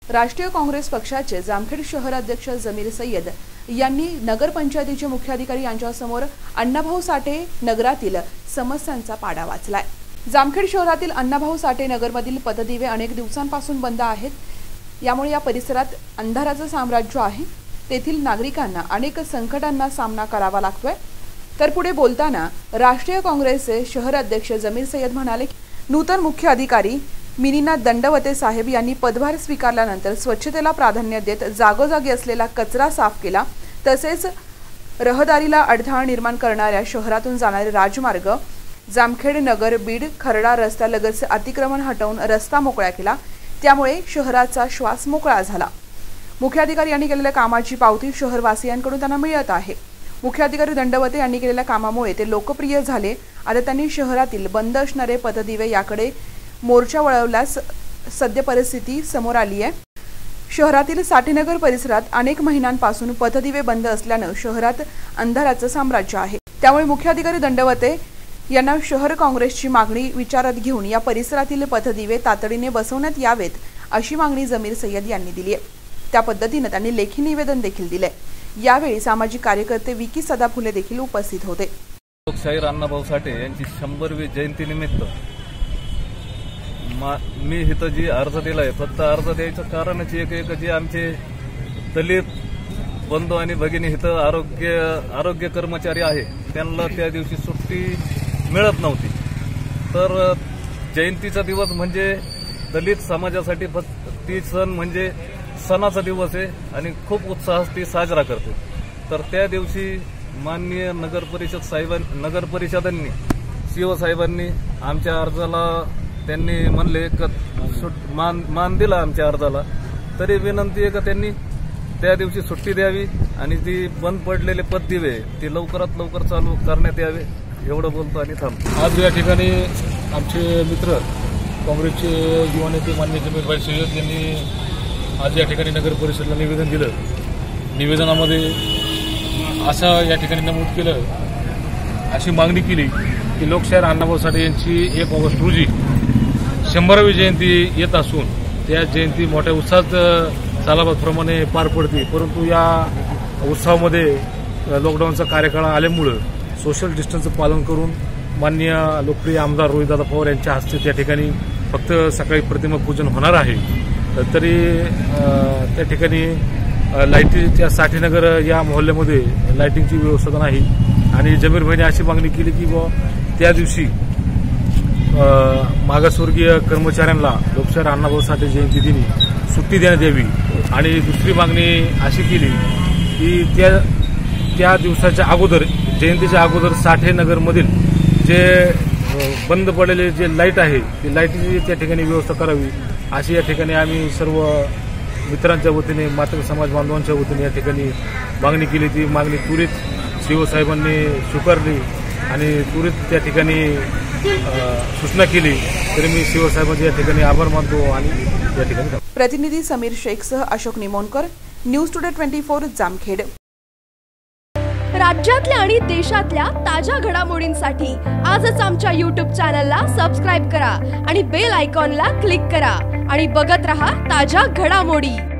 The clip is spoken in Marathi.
राष्ट्रीय काँग्रेस पक्षाचे जामखेड शहर अध्यक्ष जमीर सय्यद यांनी नगरपंचायतीचे मुख्याधिकारी यांच्यासमोर अण्णाभाऊ साठे नगरातील समस्यांचा पाढा वाचलाय। जामखेड शहरातील अण्णाभाऊ साठे नगरमधील पथदिवे अनेक दिवसांपासून बंद आहेत। यामुळे या परिसरात अंधाराचं साम्राज्य आहे। तेथील नागरिकांना अनेक संकटांना सामना करावा लागतोय। तर पुढे बोलताना राष्ट्रीय काँग्रेसचे शहर अध्यक्ष जमीर सय्यद म्हणाले की नूतन मुख्य अधिकारी मिनीनाथ दंडवते साहेब यांनी पदभार स्वीकारल्यानंतर स्वच्छतेला प्राधान्य देत जागोजागी असलेला कचरा साफ केला। तसेच रहदारीला अडथळा निर्माण करणाऱ्या शहरातून जाणारे राजमार्ग जामखेड नगर बीड खरडा रस्त्यालगतचे अतिक्रमण हटवून रस्ता मोकळा केला। त्यामुळे शहराचा श्वास मोकळा झाला। मुख्याधिकारी यांनी केलेल्या कामाची पावती शहरवासियांकडून त्यांना मिळत आहे। मुख्याधिकारी दंडवते यांनी केलेल्या कामामुळे ते लोकप्रिय झाले। आता त्यांनी शहरातील बंद असणारे पथदिवे याकडे मोर्चा वळवल्यास सद्य परिस्थिती समोर आली आहे। शहरातील साठेनगर परिसरात अनेक महिन्यांपासून पथदिवे बंद असल्याने शहरात अंधाराचं साम्राज्य आहे। त्यामुळे मुख्याधिकारी दंडवते यांना शहर काँग्रेसची मागणी विचारात घेऊन या परिसरातील पथदिवे तातडीने बसवण्यात यावेत अशी मागणी जमीर सय्यद यांनी दिली आहे। त्या पद्धतीने त्यांनी लेखी निवेदन देखील दिले। यावेळी सामाजिक कार्यकर्ते विकी सदाफुले देखील उपस्थित होते। लोकशाहीर अण्णाभाऊ साठे यांची 100वी जयंती निमित्त मी इथं जी अर्ज दिलाय, फक्त अर्ज द्यायचं कारणच एक जे आमचे दलित बंधू आणि भगिनी इथं आरोग्य कर्मचारी आहे त्यांना त्या दिवशी सुट्टी मिळत नव्हती। तर जयंतीचा दिवस म्हणजे दलित समाजासाठी ती सण म्हणजे सणाचा दिवस आहे आणि खूप उत्साहात ती साजरा करते। तर त्या दिवशी माननीय नगर परिषदांनी सीओ साहेबांनी आमच्या अर्जाला त्यांनी म्हणले का मान दिला आमच्या अर्जाला, तरी विनंती आहे का त्यांनी त्या दिवशी सुट्टी द्यावी आणि ती बंद पडलेले पथदिवे ती लवकरात लवकर चालू करण्यात यावे एवढं बोलतो आणि थांबतो। आज या ठिकाणी आमचे मित्र काँग्रेसचे युवा नेते माननीय जमीर सय्यद यांनी आज या ठिकाणी नगर परिषदेला निवेदन दिलं। निवेदनामध्ये असं या ठिकाणी नमूद केलं, अशी मागणी केली की लोकशाहीर अण्णाभाऊ साठे यांची 1 ऑगस्ट रोजी 100वी जयंती येत असून त्या जयंती मोठ्या उत्साहात सालाबादप्रमाणे पार पडते। परंतु या उत्सवामध्ये लॉकडाऊनचा कार्यकाळ आल्यामुळं सोशल डिस्टन्सचं पालन करून माननीय लोकप्रिय आमदार रोहितदादा पवार यांच्या हस्ते त्या ठिकाणी फक्त सकाळी प्रतिमा पूजन होणार आहे। तरी त्या ठिकाणी लाईटीच्या साठेनगर या मोहल्ल्यामध्ये लाईटिंगची व्यवस्था नाही आणि जमीर भाईने अशी मागणी केली की त्या दिवशी मागासवर्गीय कर्मचाऱ्यांना लोकशाहीर अण्णाभाऊ साठे जयंती दिनी सुट्टी देण्यात यावी। आणि दुसरी मागणी अशी केली की त्या दिवसाच्या अगोदर जयंतीच्या अगोदर साठेनगरमधील जे बंद पडलेले जे लाईट आहे ती लाईटची त्या ठिकाणी व्यवस्था करावी अशी या ठिकाणी आम्ही सर्व मित्रांच्या वतीने मातृ समाज बांधवांच्या वतीने या ठिकाणी मागणी केली। ती मागणी त्वरित सीओ साहेबांनी स्वीकारली आणि त्वरित त्या ठिकाणी सूचना केली। तरी मी सीओ साहेबांचे या ठिकाणी आभार मानतो आणि या ठिकाणी प्रतिनिधी समीर शेखसह अशोक निमोनकर, न्यूज टुडे 24 जामखेड। राज्यातल्या आणि देशातल्या ताज्या घडामोडींसाठी आजच आमच्या YouTube चॅनलला सबस्क्राइब करा आणि बेल आयकॉनला क्लिक करा आणि बघत रहा ताज्या घडामोडी।